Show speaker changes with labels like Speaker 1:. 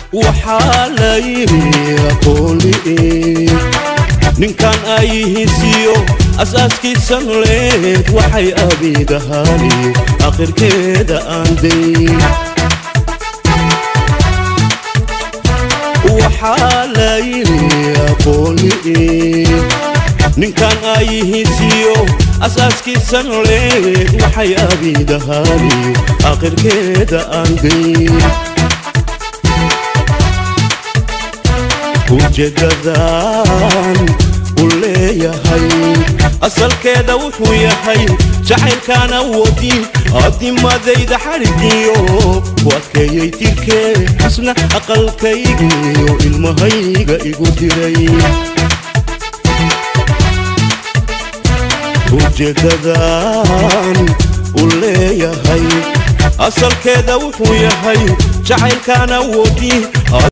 Speaker 1: وحالي قولي nin kan ay hisiyo asaaskiisa nololeed waxay abiidahani aakhirkeeda aan dayn وحالي قولي nin kan ay hisiyo asaaskiisa nololeed waxay abiidahani aakhirkeeda aan dayn ujeedadan uleeyahay asalkeeda wuxuu yahay jacaylkaana wadi adimadayda xarigiyo waadkeeyay tirkee isna aqalkaygiyo ilmahayga igu diray ujeedadan uleeyahay asalkeeda wuxuu yahay jacaylkaana wadi